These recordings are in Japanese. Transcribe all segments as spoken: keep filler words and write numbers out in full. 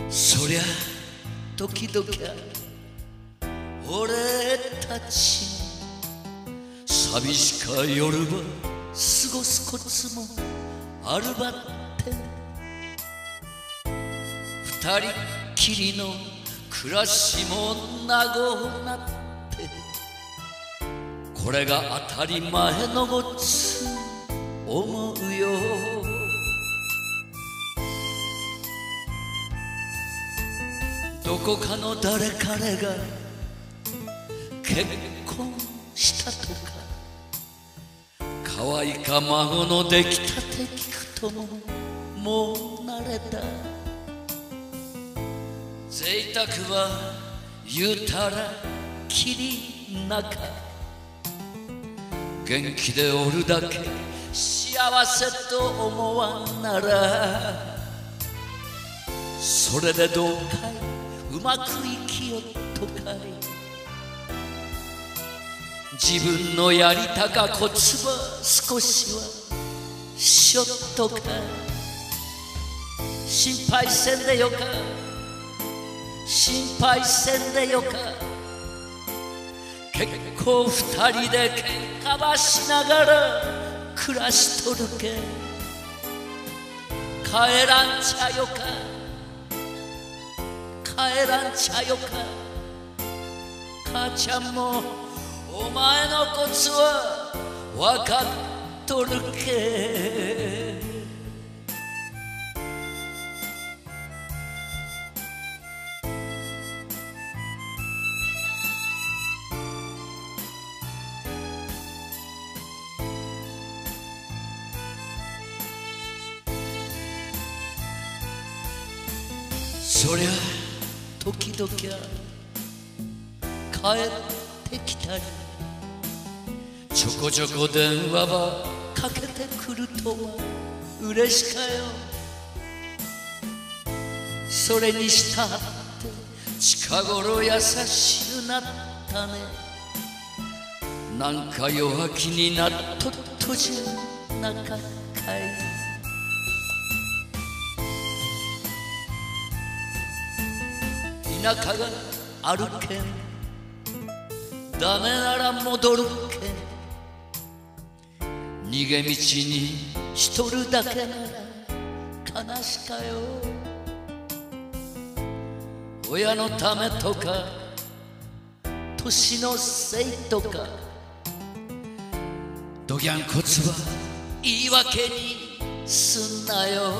そりゃ時々俺たち寂しか夜は過ごすコツもあるばって二人きりの暮らしもなごなってこれが当たり前のごっつ思うよどこかの誰彼が結婚したとか可愛いか孫のできたて聞くとももう慣れた贅沢は言うたらきりなか元気でおるだけ幸せと思わんならそれでどうかいうまく生きよっとかい自分のやりたかコツは少しはしょっとか心配せんでよか心配せんでよか結構二人で喧嘩ばしながら暮らしとるけ帰らんちゃよか帰らんちゃよか母ちゃんもお前のコツはわかっとるけそりゃ時々帰ってきたりちょこちょこ電話ばかけてくるとは嬉しかよそれにしたって近頃優しくなったねなんか弱気になっとっとじゃなかったい田舎があるけんダメなら戻るけん逃げ道にしとるだけなら悲しかよ親のためとか年のせいとかどぎゃんこつは言い訳にすんなよ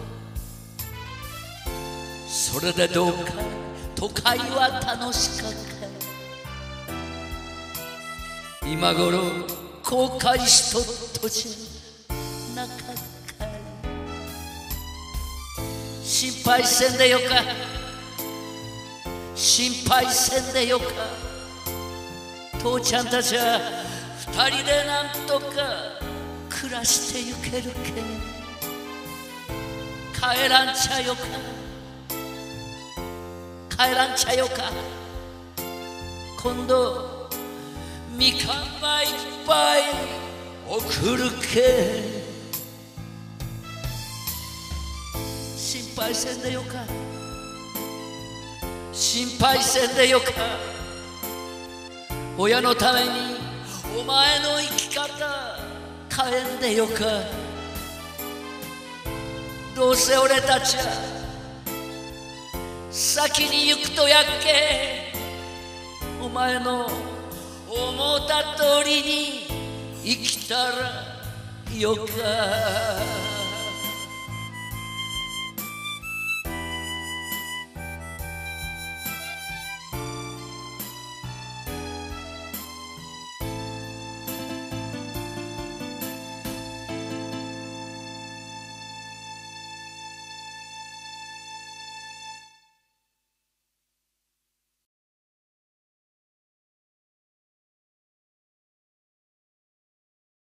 それでどうか都会は楽しかった今頃後悔しとっとじゃなかった心配せんでよか心配せんでよか父ちゃんたちは二人でなんとか暮らしてゆけるけん帰らんちゃよか帰らんちゃよか今度みかんばいっぱい送るけ心配せんでよか心配せんでよか親のためにお前の生き方変えんでよかどうせ俺たちは先に行くとやっけお前の思った通りに生きたらよか